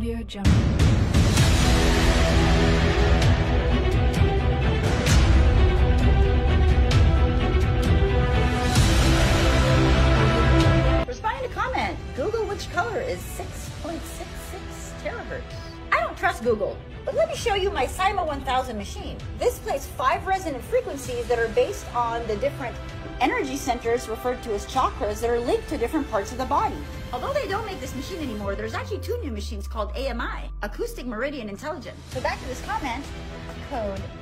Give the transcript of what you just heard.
Audio Jungle. Responding to comment, Google which color is 6.66 terahertz. I don't trust Google, but let me show you my Cyma 1000 machine. This plays 5 resonant frequencies that are based on the different energy centers referred to as chakras that are linked to different parts of the body. Although they don't make this machine anymore, there's actually 2 new machines called AMI, Acoustic Meridian Intelligence. So back to this comment, code